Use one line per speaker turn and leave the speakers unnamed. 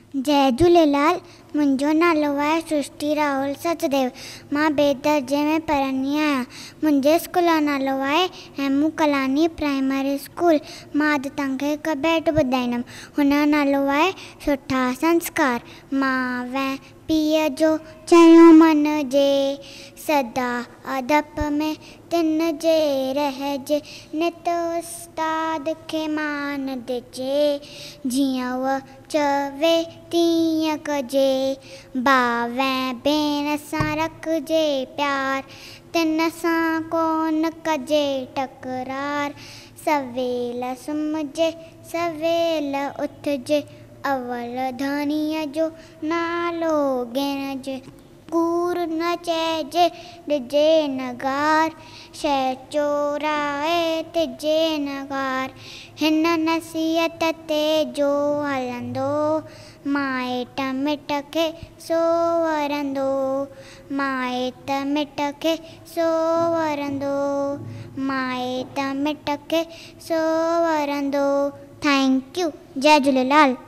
जय झूलेलाल। मुंहिंजो नालो आहे सृष्टि राहुल सचदेव। मां ॿिए दर्जे में पढ़ंदी आहियां। मुंहिंजे स्कूल जो नालो आहे हेमू कलानी प्राइमरी स्कूल। मां अॼु तव्हांखे हिकु बैट ॿुधाईंदमि। हुन जो नालो आहे सुठा संस्कार। मां पीउ जो चयो मन जे सदा अदब में तिन जे रहजे नित उस्ताद खे मान ॾिजे जीअं उहा चवे तीअं कजे भाउ भेण सां रखिजे प्यार तिन सां कोन कजे टकरार सवेल सुम्हिजे सवेल उथिजे अवल धणीअ जो नालो गिणजे कूड़ न चइजे ॾिजे नगार शइ चोराए तिजे नगार हिन नसीहत ते जो हलंदो माइट मिट खे सो वरंदो माइट मिट खे सो वरंदो माइट मिट खे सो वरंदो। Thank you. जय झूलेलाल।